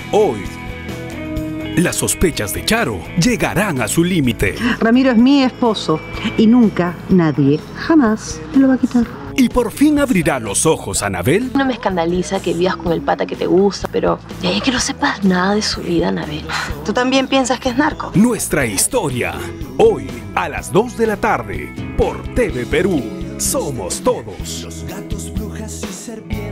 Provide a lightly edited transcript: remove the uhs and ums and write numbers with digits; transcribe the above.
Hoy, las sospechas de Charo llegarán a su límite. Ramiro es mi esposo y nunca, nadie, jamás me lo va a quitar. Y por fin abrirá los ojos Anabel. No me escandaliza que vivas con el pata que te gusta, pero de ahí que no sepas nada de su vida, Anabel. ¿Tú también piensas que es narco? Nuestra historia, hoy a las 2 de la tarde, por TV Perú. Somos todos. Los gatos, brujas y serpientes.